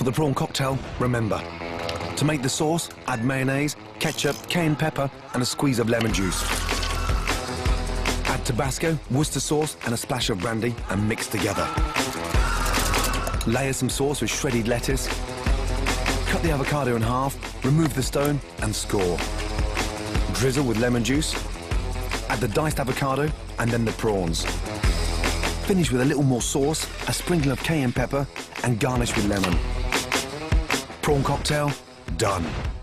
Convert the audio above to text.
the prawn cocktail, remember, to make the sauce, add mayonnaise, ketchup, cayenne pepper, and a squeeze of lemon juice. Add Tabasco, Worcester sauce, and a splash of brandy, and mix together. Layer some sauce with shredded lettuce. Cut the avocado in half, remove the stone, and score. Drizzle with lemon juice. Add the diced avocado, and then the prawns. Finish with a little more sauce, a sprinkle of cayenne pepper, and garnish with lemon. Prawn cocktail, done.